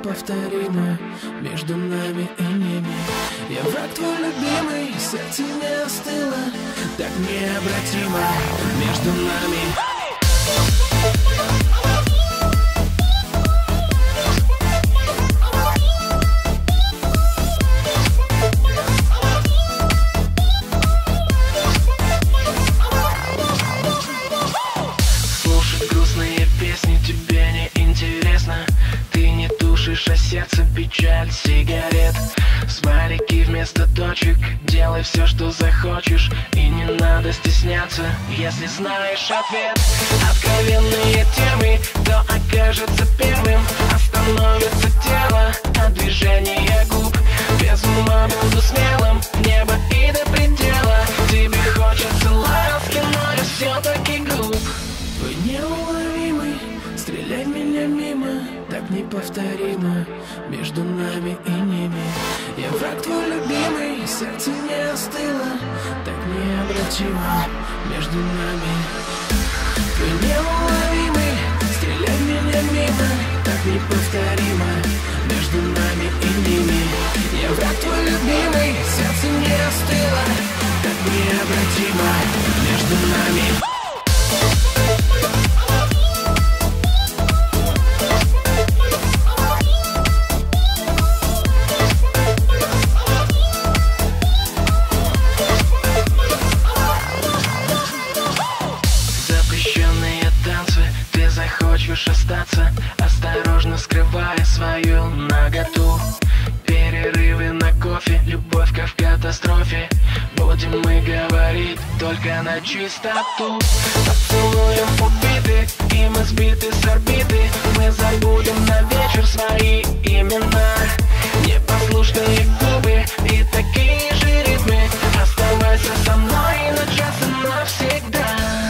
неповторимо между нами и ними. Я враг твой любимый, сердце не остыло, так необратимо между нами. А сердце печаль сигарет, смайлики вместо точек. Делай все, что захочешь, и не надо стесняться, если знаешь ответ. Откровенные темы, кто окажется первым, остановится тело от движения губ. Без ума буду смелым, небо и до предела. Тебе хочется ласки, но я все-таки глуп. Вы неуловимый, стреляй меня мимо, так неповторимо между нами и ними. Я враг твой любимый, сердце не остыло, так необратимо между нами. Вы неуловимый, стреляй меня мимо, так неповторимо между нами и ними. Я враг твой любимый, сердце не остыло, так необратимо между нами. Хочешь остаться, осторожно скрывая свою наготу. Перерывы на кофе, любовь как в катастрофе. Будем мы говорить только на чистоту. Поцелуем убиты, и мы сбиты с орбиты. Мы забудем на вечер свои имена. Непослушные губы и такие же ритмы. Оставайся со мной на час и навсегда.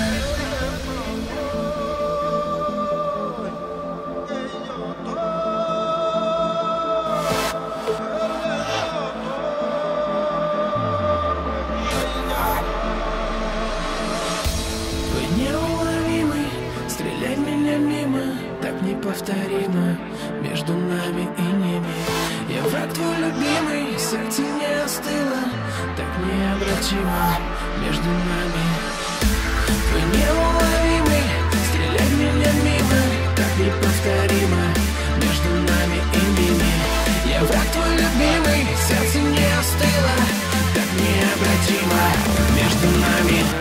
Неуловимый, стрелять меня мимо, так неповторимо между нами и ними. Я враг твой любимый, сердце не остыло, так необратимо между нами. Вы неуловимый, стрелять меня мимо, так неповторимо между нами и ними. Я враг твой любимый, сердце не остыло, так необратимо между нами.